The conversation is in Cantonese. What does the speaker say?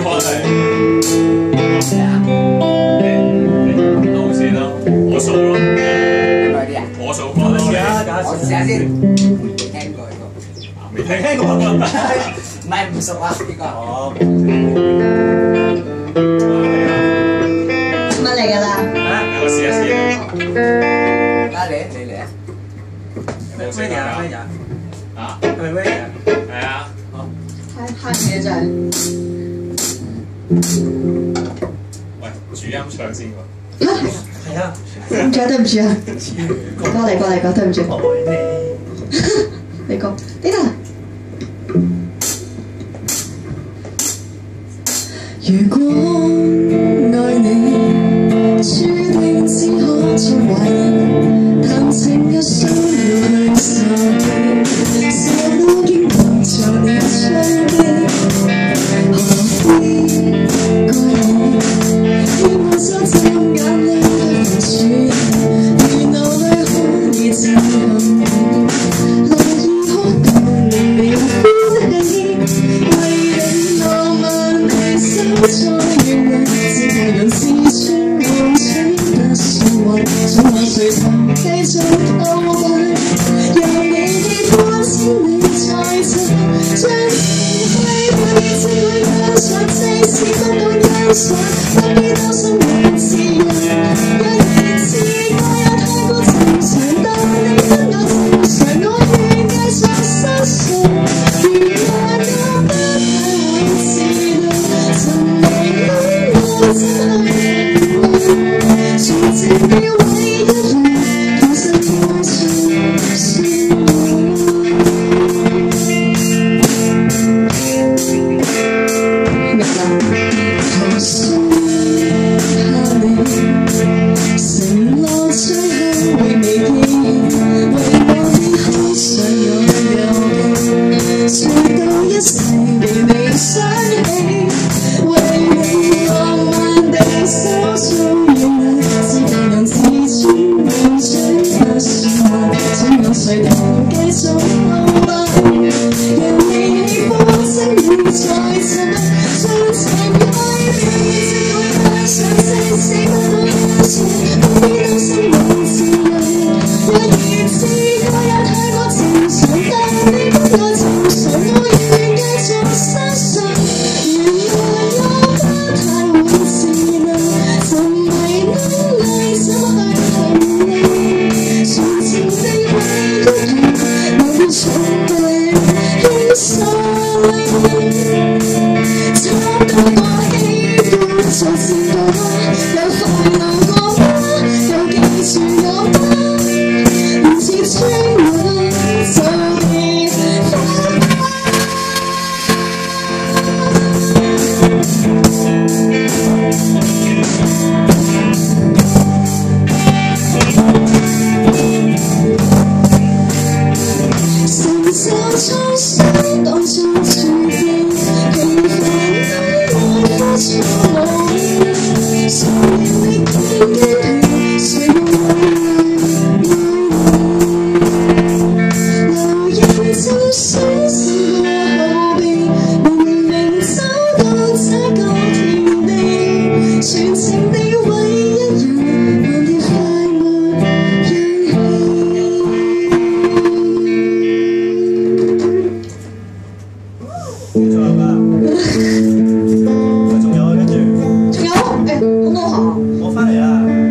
可能係勾先咯，我數咯， 耐啲啊？ 我數過啦， 我試下先，未聽過呢個， 未聽過。 唔係唔熟啊呢個。 哦， 乜嚟㗎啦？ 我試一試。 啊你嚟啊！ 有冇試下啊？ 係咪 ready 啊？ 係啊。 太嘢真係。 喂，主音唱先喎。 係啊。 對唔住啊，對唔住啊。過嚟，對唔住。 愛你講，呢度。如果愛你，注定只可做壞人，談情嘅需要去受氣，手都經常在你追擊，何必怪你？希望收集眼淚的付出，如流淚可以靜含氣，來意可到令你歡喜，為你浪漫地收在原來，只係用自尊換取得說話，想話誰能繼續偷懶，讓你喜歡先你再親，將情揮揮即去加上，即使不懂欣賞，不必擔心我自由，一言自愛也太過正常，但你不我正常，我願繼續相信，原來我不太自律，曾為戀愛真係全情的唯一人，其實愛情是我。明啦，投訴下你，承諾最後會未記起，為我你好想擁有你，直到一世被你想起，為你浪漫地收藏原來，只係用自尊換取不說話，請問誰能繼續浪漫，讓你喜歡請你再親，將情愛表現即會加上，即使不懂欣賞，不必擔心我自由，一言自愛也太過正常，但你不我正常，我願繼續相信，原來我不太會自律，怎為能力怎去恨你，純情的唯一人，我從未犧牲。找到過喜歡做自我，有快樂過嗎？有記住我嗎？唔似穿越就變花。承受創傷當作注定，平凡愛付出努力，誰令你堅強？誰會留影就想成個後備，明明走到這個田地，全情地為一人，換啲快活氧氣。 仲有㗎？仲有啊，跟住仲有誒，好多下。 我翻嚟啦。